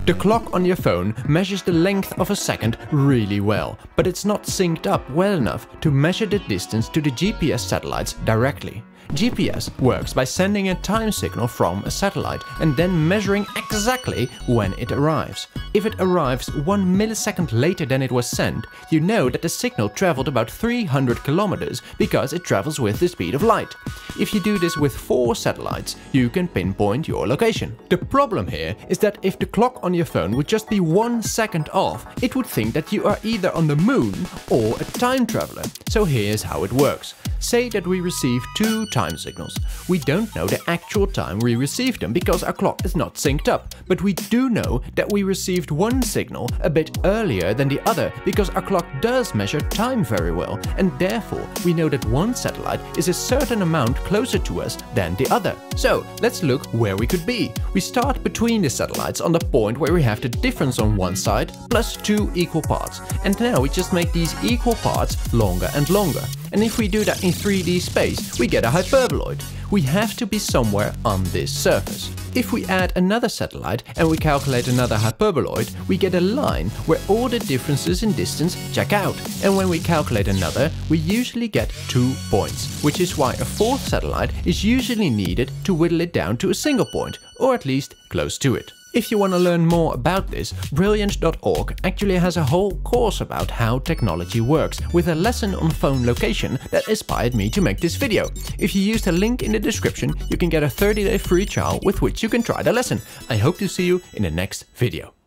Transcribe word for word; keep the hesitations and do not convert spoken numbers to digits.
The clock on your phone measures the length of a second really well, but it's not synced up well enough to measure the distance to the G P S satellites directly. G P S works by sending a time signal from a satellite and then measuring exactly when it arrives. If it arrives one millisecond later than it was sent, you know that the signal traveled about three hundred kilometers because it travels with the speed of light. If you do this with four satellites, you can pinpoint your location. The problem here is that if the clock on your phone would just be one second off, it would think that you are either on the moon or a time traveler. So here's how it works. Say that we receive two time signals. We don't know the actual time we received them because our clock is not synced up, but we do know that we received one signal a bit earlier than the other because our clock does measure time very well, and therefore we know that one satellite is a certain amount closer to us than the other. So let's look where we could be. We start between the satellites on the point where we have the difference on one side plus two equal parts, and now we just make these equal parts longer and longer. And if we do that in three D space, we get a hyperboloid. We have to be somewhere on this surface. If we add another satellite and we calculate another hyperboloid, we get a line where all the differences in distance check out. And when we calculate another, we usually get two points, which is why a fourth satellite is usually needed to whittle it down to a single point, or at least close to it. If you want to learn more about this, Brilliant dot org actually has a whole course about how technology works, with a lesson on phone location that inspired me to make this video. If you use the link in the description, you can get a thirty day free trial with which you can try the lesson. I hope to see you in the next video.